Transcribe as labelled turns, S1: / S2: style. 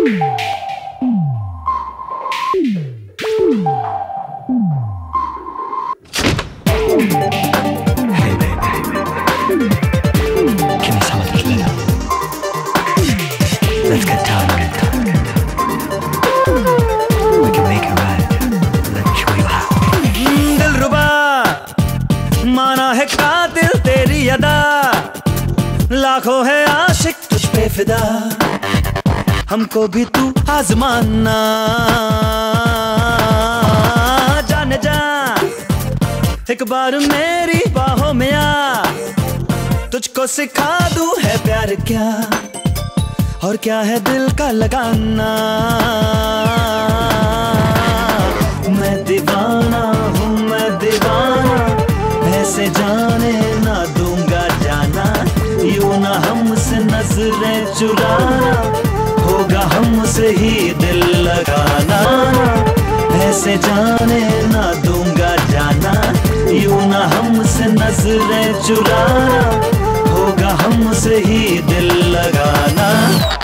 S1: Let's get down. We can make it right. Let me show you how.
S2: दिलरुबा माना है कातिल तेरी अदा, लाखों है आशिक तुझ पे फिदा, हमको भी तू आजमाना। जाने जा एक बार मेरी बाहों में आ, तुझको सिखा दूं है प्यार क्या और क्या है दिल का लगाना। मैं दीवाना हूँ, मैं दीवाना, ऐसे जाने ना दूंगा जाना। यूं ना हमसे नजरें चुराना, होगा हमसे ही दिल लगाना। ऐसे जाने ना दूंगा जाना, यूं ना हमसे नजरें चुराना, होगा हमसे ही दिल लगाना।